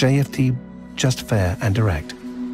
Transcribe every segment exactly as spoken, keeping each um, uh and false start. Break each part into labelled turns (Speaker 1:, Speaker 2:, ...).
Speaker 1: J F D, just fair and direct.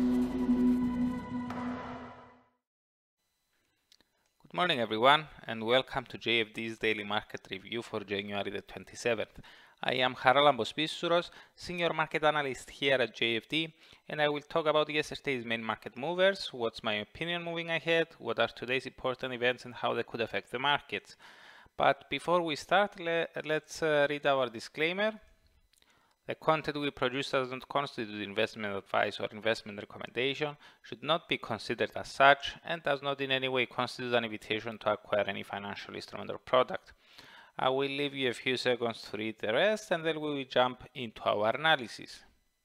Speaker 2: Good morning everyone, and welcome to J F D's daily market review for January the twenty-seventh. I am Charalambos Pissouros, senior market analyst here at J F D, and I will talk about yesterday's main market movers, what's my opinion moving ahead, what are today's important events and how they could affect the markets. But before we start, le let's uh, read our disclaimer. The content we produce does not constitute investment advice or investment recommendation, should not be considered as such, and does not in any way constitute an invitation to acquire any financial instrument or product. I will leave you a few seconds to read the rest, and then we will jump into our analysis.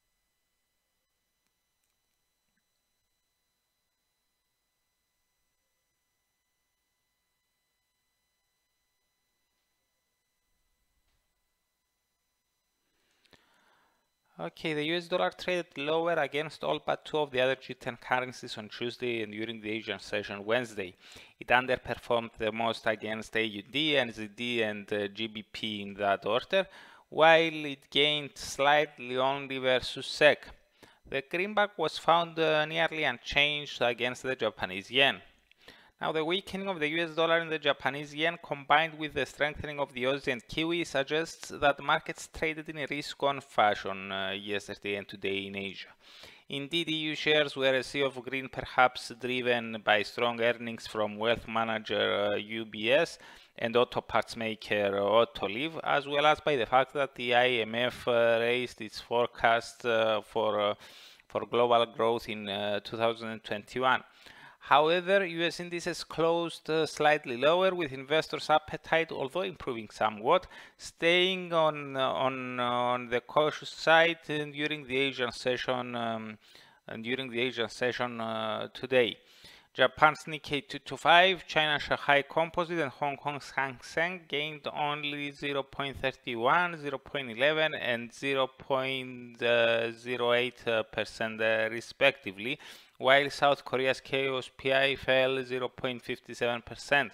Speaker 2: Okay, the U S dollar traded lower against all but two of the other G ten currencies on Tuesday and during the Asian session Wednesday. It underperformed the most against A U D, N Z D and uh, G B P in that order, while it gained slightly only versus S E C. The greenback was found uh, nearly unchanged against the Japanese yen. Now, the weakening of the U S dollar and the Japanese yen combined with the strengthening of the Aussie and Kiwi suggests that markets traded in a risk-on fashion uh, yesterday and today in Asia. Indeed, E U shares were a sea of green, perhaps driven by strong earnings from wealth manager uh, U B S and auto parts maker uh, Autoliv, as well as by the fact that the I M F uh, raised its forecast uh, for, uh, for global growth in uh, two thousand twenty-one. However, U S indices closed uh, slightly lower, with investors' appetite, although improving somewhat, staying on uh, on on the cautious side uh, during the Asian session um, and during the Asian session uh, today. Japan's Nikkei two twenty-five, China Shanghai Composite, and Hong Kong's Hang Seng gained only zero point three one, zero point one one, and zero point zero eight percent uh, respectively, while South Korea's K O S P I fell zero point five seven percent.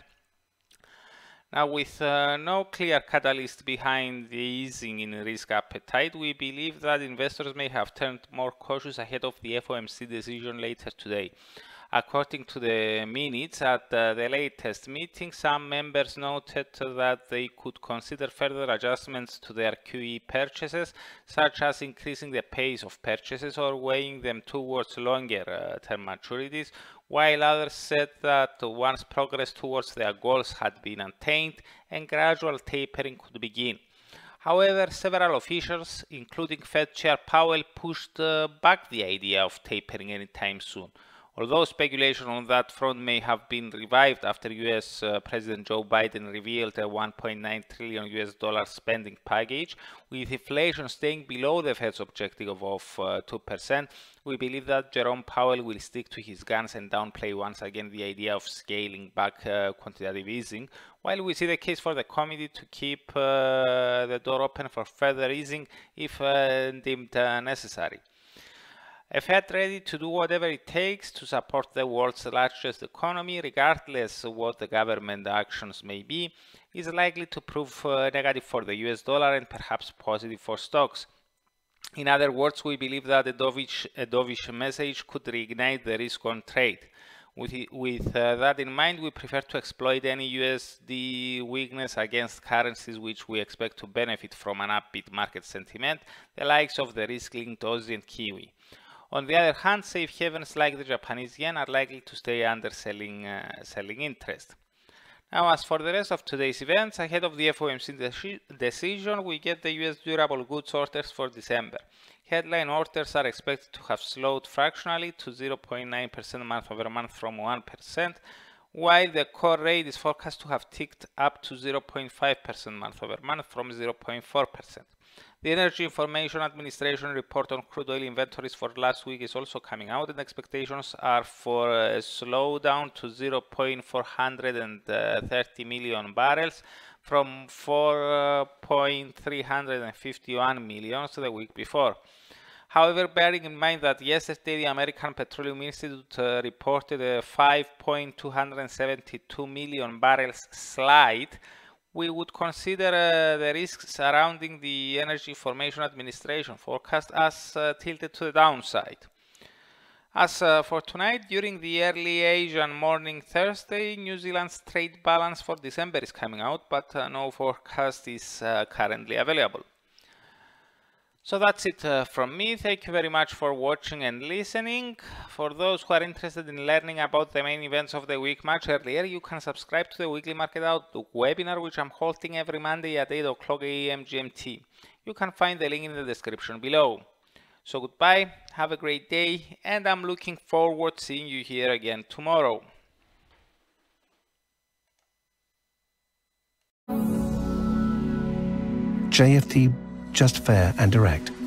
Speaker 2: Now, with uh, no clear catalyst behind the easing in risk appetite, we believe that investors may have turned more cautious ahead of the F O M C decision later today. According to the minutes at uh, the latest meeting, some members noted that they could consider further adjustments to their Q E purchases, such as increasing the pace of purchases or weighing them towards longer uh, term maturities, while others said that once progress towards their goals had been attained, and gradual tapering could begin. However, several officials, including Fed Chair Powell, pushed uh, back the idea of tapering anytime soon. Although speculation on that front may have been revived after U S uh, President Joe Biden revealed a one point nine trillion U S dollar spending package, with inflation staying below the Fed's objective of uh, two percent, we believe that Jerome Powell will stick to his guns and downplay once again the idea of scaling back uh, quantitative easing, while we see the case for the committee to keep uh, the door open for further easing if uh, deemed uh, necessary. A Fed ready to do whatever it takes to support the world's largest economy, regardless of what the government actions may be, is likely to prove uh, negative for the U S dollar and perhaps positive for stocks. In other words, we believe that a dovish, a dovish message could reignite the risk-on trade. With, it, with uh, that in mind, we prefer to exploit any U S D weakness against currencies which we expect to benefit from an upbeat market sentiment, the likes of the risk-linked Aussie and Kiwi. On the other hand, safe havens like the Japanese yen are likely to stay under selling, uh, selling interest. Now, as for the rest of today's events, ahead of the F O M C de decision, we get the U S durable goods orders for December. Headline orders are expected to have slowed fractionally to zero point nine percent month over month from one percent, while the core rate is forecast to have ticked up to zero point five percent month over month from zero point four percent. The Energy Information Administration report on crude oil inventories for last week is also coming out, and expectations are for a slowdown to zero point four three million barrels from four point three five one million the week before. However, bearing in mind that yesterday the American Petroleum Institute uh, reported a five point two seven two million barrels slide, we would consider uh, the risks surrounding the Energy Information Administration forecast as uh, tilted to the downside. As uh, for tonight, during the early Asian morning Thursday, New Zealand's trade balance for December is coming out, but uh, no forecast is uh, currently available. So that's it uh, from me. Thank you very much for watching and listening. For those who are interested in learning about the main events of the week much earlier, you can subscribe to the Weekly Market Outlook webinar, which I'm holding every Monday at eight o'clock A M G M T. You can find the link in the description below. So goodbye, have a great day, and I'm looking forward to seeing you here again tomorrow.
Speaker 1: J F D, just fair and direct.